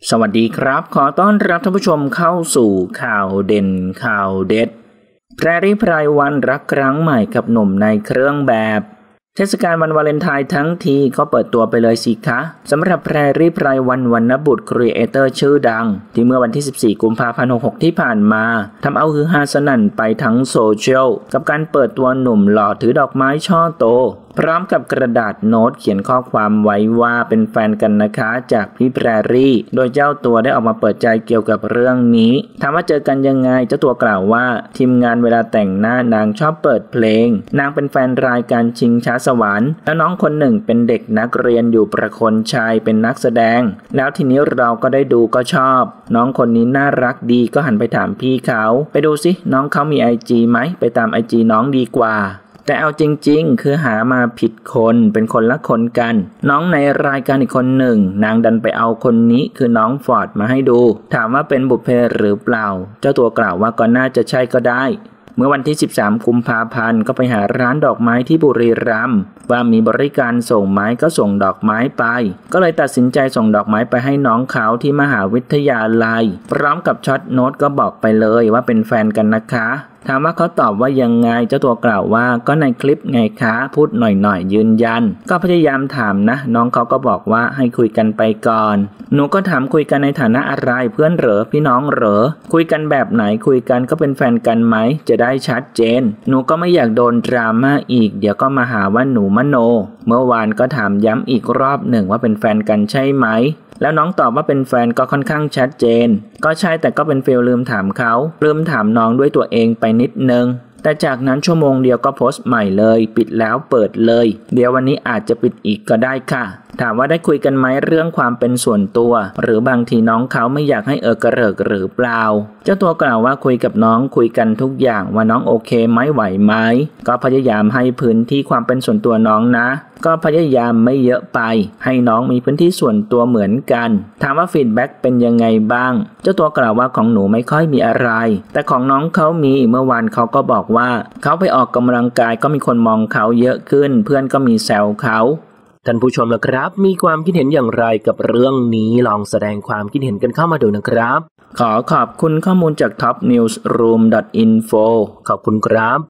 สวัสดีครับขอต้อนรับท่านผู้ชมเข้าสู่ข่าวเด่นข่าวเด็ดแพรรี่ไพรวันรักครั้งใหม่กับหนุ่มในเครื่องแบบเทศกาลวันวาเลนไทน์ทั้งทีก็เปิดตัวไปเลยสิคะสำหรับแพรรี่ไพรวันวรรณบุตรครีเอเตอร์ชื่อดังที่เมื่อวันที่14กุมภาพันธ์66ที่ผ่านมาทำเอาฮือฮาสนั่นไปทั้งโซเชียลกับการเปิดตัวหนุ่มหล่อถือดอกไม้ช่อโตพร้อมกับกระดาษโน้ตเขียนข้อความไว้ว่าเป็นแฟนกันนะคะจากพี่แพรรี่โดยเจ้าตัวได้ออกมาเปิดใจเกี่ยวกับเรื่องนี้ถามว่าเจอกันยังไงเจ้าตัวกล่าวว่าทีมงานเวลาแต่งหน้านางชอบเปิดเพลงนางเป็นแฟนรายการชิงช้าสวรรค์แล้วน้องคนหนึ่งเป็นเด็กนักเรียนอยู่ประคนชัยเป็นนักแสดงแล้วทีนี้เราก็ได้ดูก็ชอบน้องคนนี้น่ารักดีก็หันไปถามพี่เขาไปดูสิน้องเขามี IG ไหมไปตาม IG น้องดีกว่าแต่เอาจริงๆคือหามาผิดคนเป็นคนละคนกันน้องในรายการอีกคนหนึ่งนางดันไปเอาคนนี้คือน้องฟอร์ดมาให้ดูถามว่าเป็นบุพเพหรือเปล่าเจ้าตัวกล่าวว่าก็น่าจะใช่ก็ได้เมื่อวันที่13กุมภาพันธ์ก็ไปหาร้านดอกไม้ที่บุรีรัมย์ว่ามีบริการส่งไม้ก็ส่งดอกไม้ไปก็เลยตัดสินใจส่งดอกไม้ไปให้น้องเขาที่มหาวิทยาลัยพร้อมกับช็อตโน้ตก็บอกไปเลยว่าเป็นแฟนกันนะคะถามว่าเขาตอบว่ายังไงเจ้าตัวกล่าวว่าก็ในคลิปไงคะพูดหน่อยยืนยันก็พยายามถามนะน้องเขาก็บอกว่าให้คุยกันไปก่อนหนูก็ถามคุยกันในฐานะอะไรเพื่อนเหรอพี่น้องเหรอคุยกันแบบไหนคุยกันก็เป็นแฟนกันไหมจะได้ชัดเจนหนูก็ไม่อยากโดนดราม่าอีกเดี๋ยวก็มาหาว่าหนูมโนเมื่อวานก็ถามย้ำอีกรอบหนึ่งว่าเป็นแฟนกันใช่ไหมแล้วน้องตอบว่าเป็นแฟนก็ค่อนข้างชัดเจนก็ใช่แต่ก็เป็นฟีลลืมถามเขาลืมถามน้องด้วยตัวเองไปนิดนึงแต่จากนั้นชั่วโมงเดียวก็โพสต์ใหม่เลยปิดแล้วเปิดเลยเดี๋ยววันนี้อาจจะปิดอีกก็ได้ค่ะถามว่าได้คุยกันไหมเรื่องความเป็นส่วนตัวหรือบางทีน้องเขาไม่อยากให้กระเริกหรือเปล่าเจ้าตัวกล่าวว่าคุยกับน้องคุยกันทุกอย่างว่าน้องโอเคไหมไหวไหมก็พยายามให้พื้นที่ความเป็นส่วนตัวน้องนะก็พยายามไม่เยอะไปให้น้องมีพื้นที่ส่วนตัวเหมือนกันถามว่าฟีดแบ็กเป็นยังไงบ้างเจ้าตัวกล่าวว่าของหนูไม่ค่อยมีอะไรแต่ของน้องเขามีเมื่อวานเขาก็บอกว่าเขาไปออกกำลังกายก็มีคนมองเขาเยอะขึ้นเพื่อนก็มีแซวเขาท่านผู้ชมล่ะครับมีความคิดเห็นอย่างไรกับเรื่องนี้ลองแสดงความคิดเห็นกันเข้ามาดูนะครับขอขอบคุณข้อมูลจาก topnewsroom.info ขอบคุณครับ